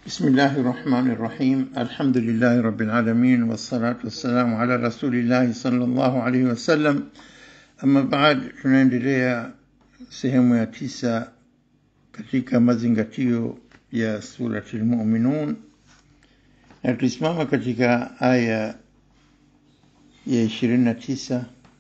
بسم الله الرحمن الرحيم. الحمد لله رب العالمين والصلاة والسلام على رسول الله صلى الله عليه وسلم. Ama baad, tunaendelea sehemu ya 9 katika mazingatio ya surati al-Mu'minun, na tulisimama katika aya ya 29.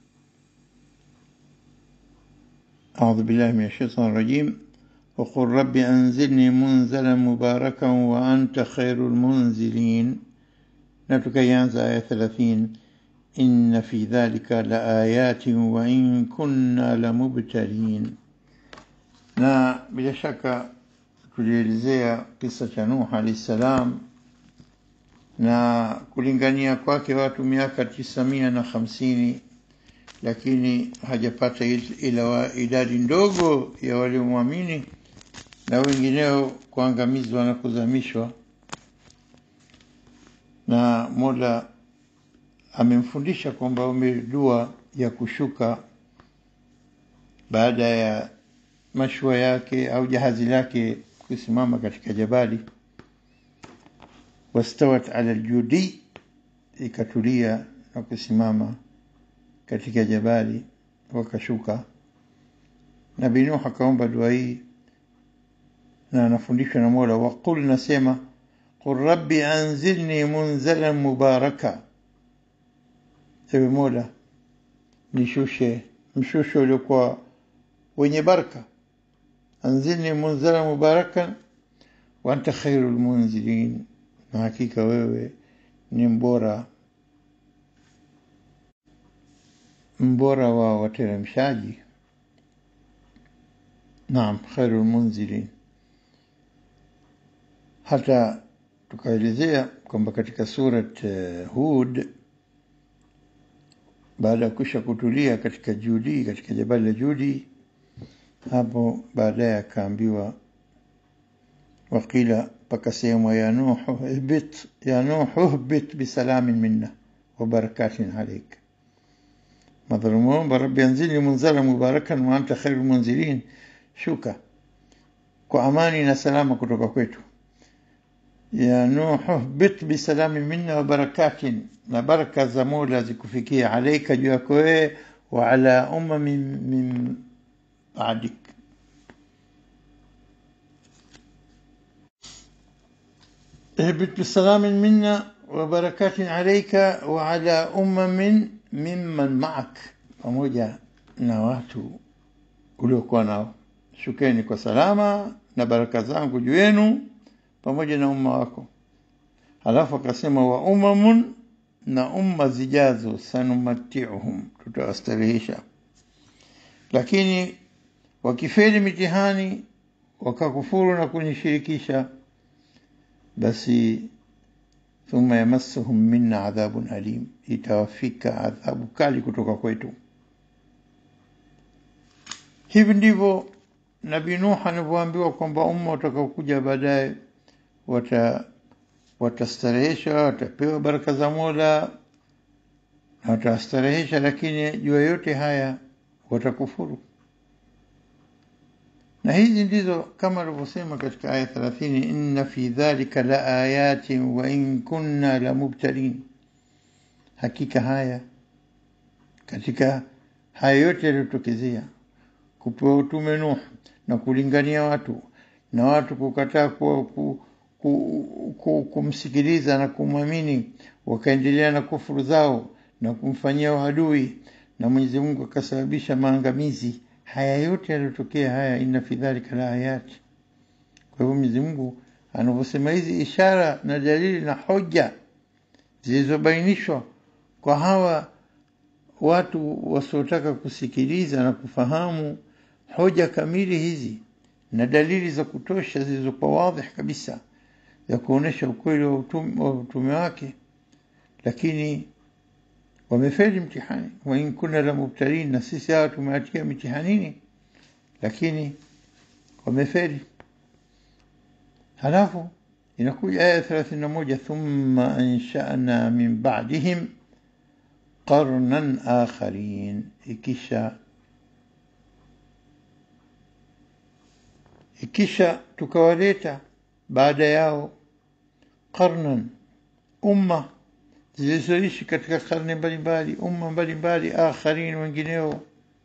أعوذ بالله من الشيطان الرجيم. وقل رب أنزلني منزلا مباركا وأنت خير المنزلين. نتكيانز آية 30. إن في ذلك لآيات وإن كنا لمبتلين. na bila shaka tulielezea kisa cha Nuh alayhi salam na kulingania kwake watu miaka 950, lakini hajapata ila idadi ndogo ya waliomwamini na wengineo kuangamizwa na kuzamishwa. Na Mola amemfundisha kwamba dua ya kushuka baada ya mashua yake au jahazi lake kusimama katika jabali. Wastawat ala aljudi, ikatulia na kusimama katika jabali, wakashuka. Nabii Nuh akaomba dua hii na anafundishwa na Mola. Waqul, nasema qul rabbi anzilni munzalan mubaraka, ewe Mola nishushe mshusho uliokuwa wenye baraka. Anzilni munzalan mubarakan wa anta khairul munzilin, na hakika wewe ni mbora wa wateremshaji. Naam, khairul munzilin. Hata tukaelezea kwamba katika surat Hud, baada ya kusha kutulia katika Judi, katika jabali la Judi, hapo baadaye akaambiwa, waqila, pakasema ya Nuh ihbit bisalamin minna wa barakatin alayk. Madhulumun rabbi anzilni munzalan mubarakan wa anta khairul munzilin, shuka kwa amani na salama kutoka kwetu. Ya Nuh ihbit bisalamin minna wa barakatin, na baraka za Mola zikufikia, alayka, juu yako wewe, wa ala min ba'dik. اهبط بسلام منا وبركات عليك وعلى ممن معك, pamoja na watu uliokuwa nao, shukeni kwa salama na baraka zangu juu yenu pamoja na umma wako. Halafu akasema wa umamun, na umma zijazo, sanumatiuhum, tutawastarehesha. Lakini wakifeli mitihani, wakakufuru na kunishirikisha, basi thumma yamassuhum minna adhabun alim, itawafika adhabu kali kutoka kwetu. Hivi ndivyo Nabii Nuh anavyoambiwa kwamba umma utakaokuja baadaye watastarehesha, watapewa baraka za Mola na watastarehesha, lakini juu yote haya watakufuru. Na hizi ndizo kama alivyosema katika aya 30, inna fi dhalika la ayatin wa in kunna la mubtalin. Hakika haya, katika haya yote yaliyotokezea, kupewa utume Nuh na kulingania watu na watu kukataa kumsikiliza na kumwamini, wakaendelea na kufuru zao na kumfanyia uadui, na Mwenyezi Mungu akasababisha maangamizi. Haya yote yaliyotokea haya, inna fi dhalika la ayat. Kwa hivyo Mwenyezi Mungu anaposema hizi ishara na dalili na hoja zilizobainishwa kwa hawa watu wasiotaka kusikiliza na kufahamu hoja kamili hizi na dalili za kutosha zilizokuwa wazi kabisa ya kuonesha ukweli wa utume wake, lakini wamefeli mtihani. Wa in kunna la mubtalin, na sisi hawa tumeatia mtihanini, lakini wamefeli. Halafu inakuja aya 31, thumma ansha'na min ba'dihim qarnan akharin, ikisha tukawaleta baada yao qarnan, umma zilizoishi katika karne mbalimbali, umma mbalimbali, akharin, wengineo.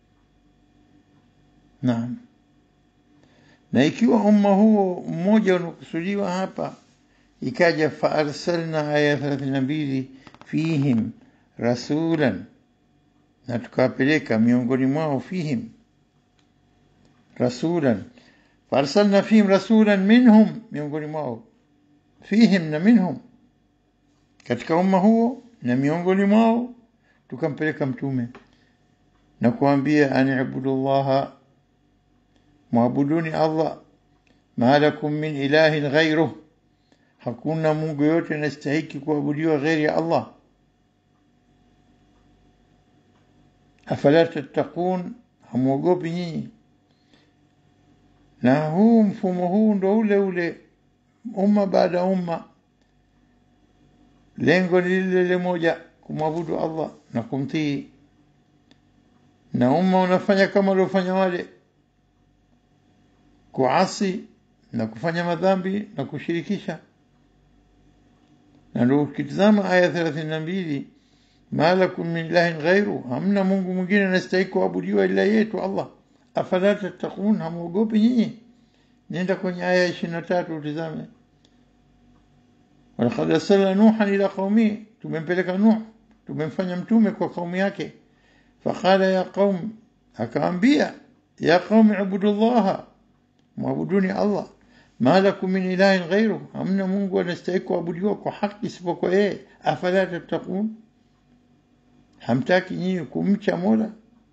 Naam. Na ikiwa umma huo mmoja unakusudiwa hapa, ikaja fa arsalna aya 32 fihim rasulan, na tukawapeleka miongoni mwao, fihim rasulan, fa arsalna fihim rasulan minhum, miongoni mwao, fihim na minhum, katika umma huo na miongoni mwao tukampeleka mtume na kuambia ani'budullaha, muabuduni Allah, ma lakum min ilahin ghayruh, hakuna Mungu yote anastahili kuabudiwa ghairi ya Allah. Afala tattaqun, hamuogopi nyinyi? Na huu mfumo huu ndo ule ule umma baada umma, lengo ni lile moja, kumwabudu Allah na kumtii. Na umma unafanya kama waliofanya wale, kuasi na kufanya madhambi na kushirikisha. Na ndio ukitazama aya 32, ma lakum min ilahin ghairu, hamna Mungu mwingine anastahili kuabudiwa ila yetu Allah. Afala tattaqun, hamuogopi nyinyi? Nenda kwenye aya 23 utizame. Walaqad arsalna Nuhan ila qaumi, tumempeleka Nuh, tumemfanya mtume kwa kaumu yake. Faqala ya qaum, akaambia ya qaumi ibudullaha, muabuduni Allah, ma lakum min ilahin ghairu, hamna Mungu anastahili kuabudiwa kwa haki isipokuwa yeye. Afala tattaqun, hamtaki nyinyi kumcha Mola?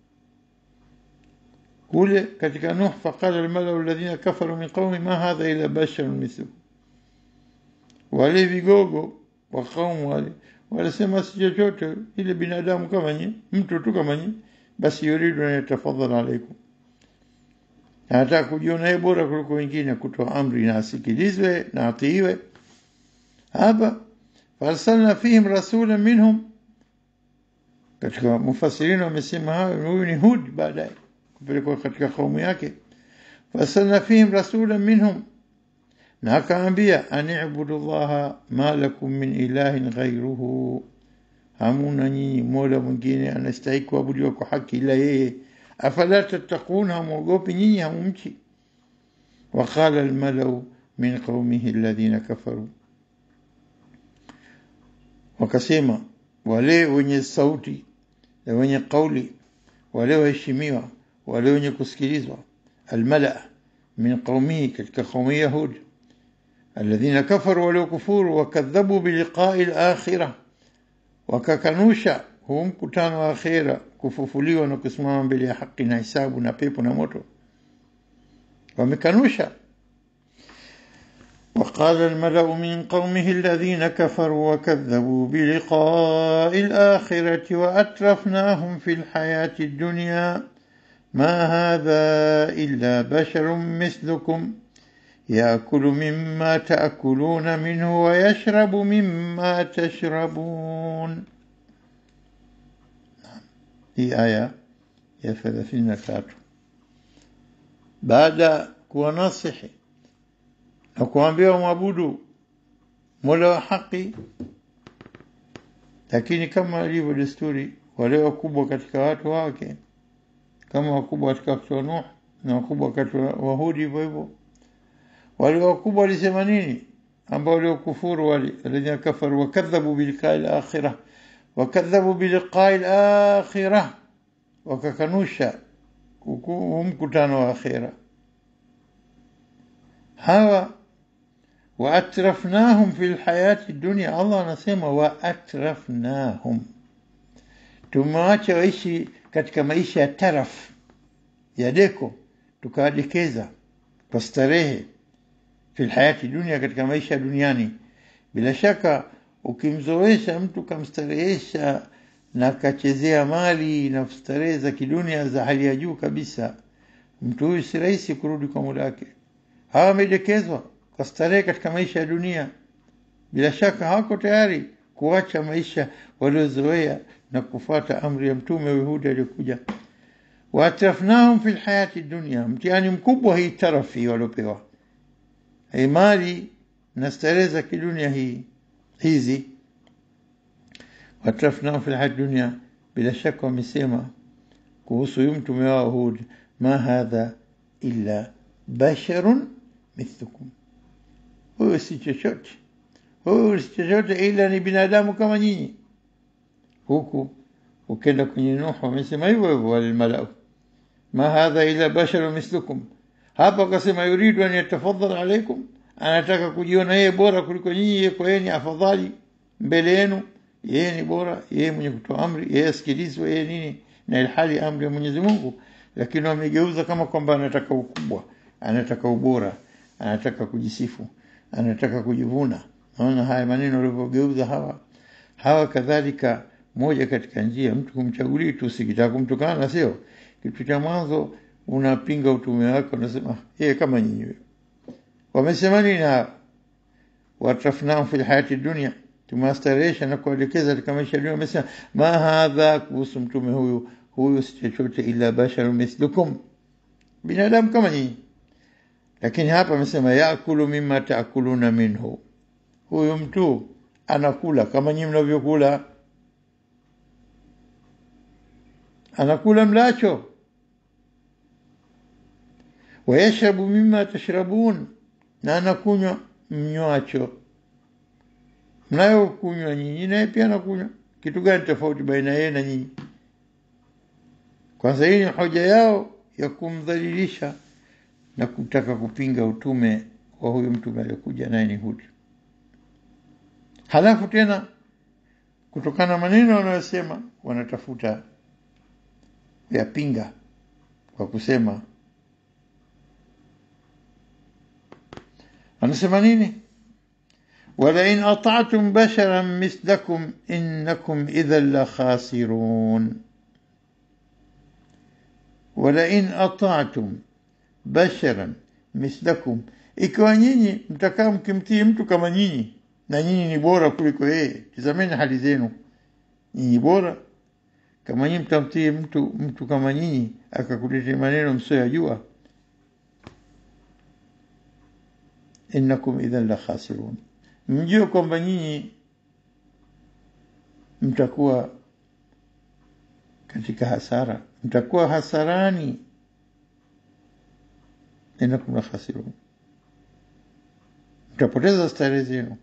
kule katika Nuh, faqala almalau alladhina kafaru min qaumi ma hadha illa basharun mithlukum, wale vigogo wa kaumu wale walisema si chochote, ile binadamu kama nyinyi, mtu tu kama nyinyi. Basi yuridu an yatafadhal alaykum, anataka kujiona yeye bora kuliko wengine, kutoa amri na asikilizwe na atiiwe. Hapa farsalna fihim rasulan minhum, katika mufassirin wamesema hayo, huyu ni Hud baadaye kupelekwa katika kaumu yake. Farsalna fihim rasulan minhum, na akaambia ani'budullaha ma lakum min ilahin ghayruhu, hamuna nyinyi mola mwingine anastahili kuabudiwa kwa haki ila yeye. Afala tattaqun, hamuogopi nyinyi, hamumchi? Waqala almalau min qaumihi alladhina kafaru, wakasema wale wenye sauti na wenye kauli, wale waheshimiwa, wale wenye kusikilizwa, almala min qaumihi, katika kaumu Yahud, alladhina kafaru, wale kufuru, wakadhabu biliqa'i al-akhirah, wakakanusha huu mkutano wa akhira, kufufuliwa na kusimama mbele ya haki na hisabu na pepo na moto, wamekanusha. وقال الملأ من قومه الذين كفروا وكذبوا بلقاء الآخرة وأترفناهم في الحياة الدنيا ما هذا إلا بشر مثلكم يأكل مما تأكلون منه ويشرب مما تشربون. هي آية يا 33. بعد kuwanasihi na kuambia mwabudu Mola wa haki, lakini kama ilivyo desturi, wale wakubwa katika watu wake, kama wakubwa katika wakati wa Nuh na wakubwa katika Wahudi, hivyo hivyo wale wakubwa walisema nini? Ambao waliokufuru, wale alladhina kafaru wakadhabu biliqa'il akhirah, wakadhabu biliqa'il akhirah, wakakanusha mkutano wa akhira. Hawa waatrafnahum fil hayati dunya, Allah anasema waatrafnahum, tumewaacha waishi katika maisha ya taraf, ya deko, tukawadekeza kwa starehe, fil hayati dunya, katika maisha duniani. Bila shaka ukimzoesha mtu kamstarehesha na kachezea mali na starehe za kidunia za hali ya juu kabisa, mtu huyu si rahisi kurudi kwa Mola wake. Hawa wamedekezwa kwa starehe katika maisha ya dunia, bila shaka hawako tayari kuacha maisha waliozoea na kufuata amri ya mtume Yehudi aliyokuja. Waatrafnahum fil hayati dunya, mtihani mkubwa hii tarafi waliopewa, mali na starehe za kidunia hizi. Watrafnahum fil hayati dunya, bila shaka wamesema kuhusu huyu mtume wao Hud, ma hadha illa basharun mithlukum, huyu si chochote, huyu si chochote ila ni binadamu kama nyinyi. Huku ukenda kwenye Nuh wamesema hivyo hivyo wale malau, ma hadha illa basharun mithlukum. Hapa akasema yuridu an yatafaddal alaykum, anataka kujiona yeye bora kuliko nyinyi, yeye kwa yeye ni afadhali mbele yenu, yeye ni bora, yeye mwenye kutoa amri, yeye asikilizwe, yeye nini, na ilhali amri ya Mwenyezi Mungu. Lakini wamegeuza kama kwamba anataka ukubwa, anataka ubora, anataka kujisifu, anataka kujivuna. Naona haya maneno walivyogeuza hawa kadhalika. Moja katika njia mtu kumchaguli tu, sikitaka kumtukana, sio kitu cha mwanzo unapinga utume wako, unasema yeye kama nyinyi. Wamesema nini? Watrafnahum fil hayati dunya, tumastaresha na kuelekeza katika maisha ya dunia. Wamesema ma hadha, kuhusu mtume huyu si chochote ila basharun mithlukum, binadamu kama nyinyi. Lakini hapa wamesema yaakulu mimma taakuluna minhu, huyu mtu anakula kama nyinyi mnavyokula, anakula mlacho. Wayashrabu mimma tashrabun, na anakunywa mnywacho mnayo kunywa nyinyi, naye pia anakunywa. Kitu gani tofauti baina yeye na nyinyi? Kwanza hii ni hoja yao ya kumdhalilisha na kutaka kupinga utume wa huyu mtume aliyekuja naye ni Hud. Halafu tena kutokana maneno wanayosema wanatafuta yapinga kwa kusema, anasema nini? wala in ata'tum basharan mithlakum innakum idhan la khasirun. wala in ata'tum basharan mithlakum, ikiwa nyinyi mtakaa mkimtii mtu kama nyinyi, na nyinyi ni bora kuliko yeye. Tazameni hali zenu, nyinyi bora. Kama nyinyi mtamtii mtu kama nyinyi akakuletea maneno msiyojua, innakum idhan la khasirun, mjue kwamba nyinyi mtakuwa katika hasara, mtakuwa hasarani. Innakum la khasirun, mtapoteza starehe zenu.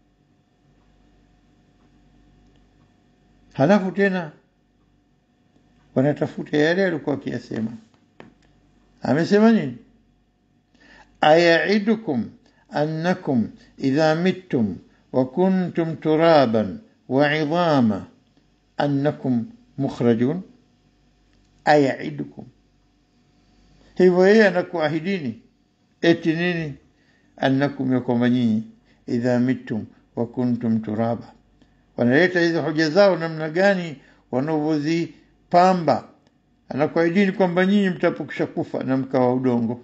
Halafu tena wanatafuta yale alikuwa akiyasema. Amesema nini? aya'idukum annakum idha mittum wa kuntum turaban wa 'idhama annakum mukhrajun. aya'idukum, hivyo yeye anakuahidini eti nini? annakum, yakwamba nyinyi idha mittum wa kuntum turaba. Wanaleta hizo hoja zao namna gani wanavyozipamba. Anakuahidini kwamba nyinyi mtapokisha kufa na mkawa udongo,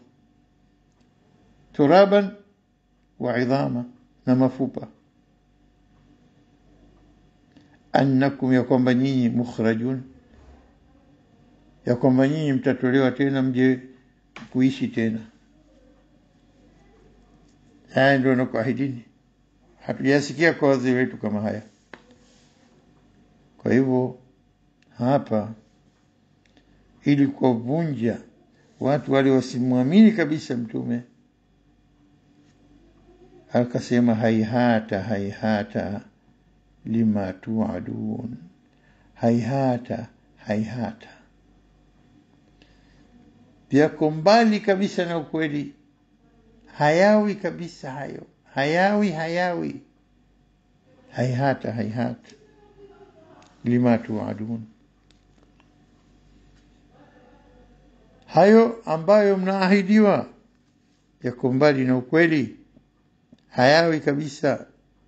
turaban wa idhama, na mafupa. annakum, ya kwamba nyinyi mukhrajun, ya kwamba nyinyi mtatolewa tena mje kuishi tena. Haya ndio anakuahidini. Hatujasikia kwa wazee wetu kama haya. Kwa hivyo hapa, ili kuvunja watu wale wasimwamini kabisa mtume, akasema haihata haihata lima tuadun. haihata haihata, vyako mbali kabisa na ukweli. Hayawi kabisa hayo, hayawi haihata haihata lima tuadun, hayo ambayo mnaahidiwa yako mbali na ukweli, hayawi kabisa.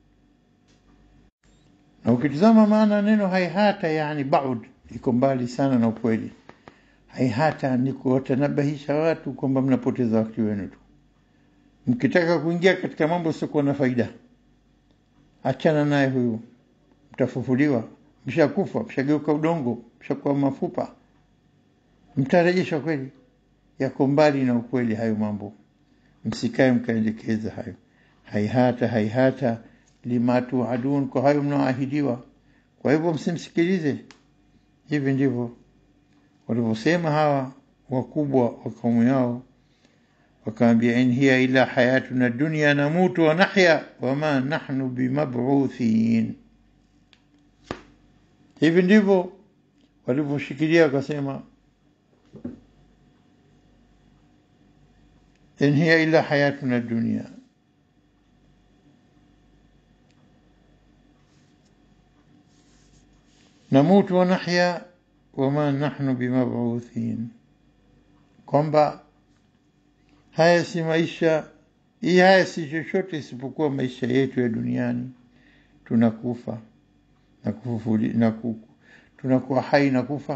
Na ukitazama maana neno haihata, yani baud, iko mbali sana na ukweli. Haihata ni kuwatanabahisha watu kwamba mnapoteza wakati wenu tu. Mkitaka kuingia katika mambo yasiyokuwa na faida, achana naye huyu, mtafufuliwa. Mshakufa, mshageuka udongo, mshakuwa mafupa, mtarejeshwa kweli. Yako mbali na ukweli hayo mambo, msikae mkaendekeza hayo. haihata haihata lima tuadun, kwa hayo mnaoahidiwa. Kwa hivyo msimsikilize. Hivi ndivyo walivyosema hawa wakubwa wa kaumu yao, wakaambia in hiya illa hayatuna dunya namutu wa nahya wama nahnu bimab'uthin. Hivi ndivyo walivyoshikilia, wakasema in hiya illa hayatuna dunya, namutu wa nahya wama nahnu bimab'uthin, kwamba haya si maisha, haya si chochote isipokuwa maisha yetu ya duniani. Tunakufa na kufufuli tunakuwa hai na kufa.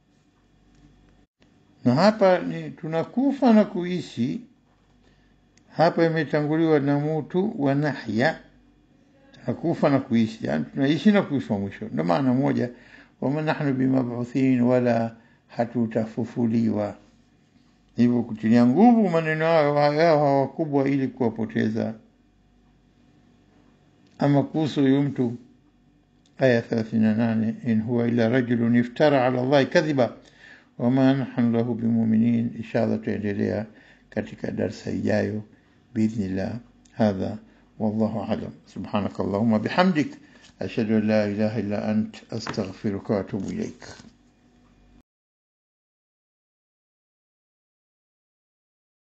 Na hapa ni tunakufa na kuishi. Hapa imetanguliwa na mutu wa nahya, tunakufa na kuishi, yani tunaishi na kufa mwisho. Ndio maana moja, wama nahnu bimab'uthin, wala hatutafufuliwa. Hivyo kutilia nguvu maneno hao wakubwa ili kuwapoteza. Ama kuhusu huyu mtu, aya 38, in huwa illa rajulun iftara ala Allahi kadhiba wama nahnu lahu bimu'minin. Inshallah tuendelea katika darasa ijayo biidhnillah. Hadha wallahu a'lam. Subhanakallahumma bihamdik ashhadu an la ilaha illa ant astaghfiruka wa atubu ilaik.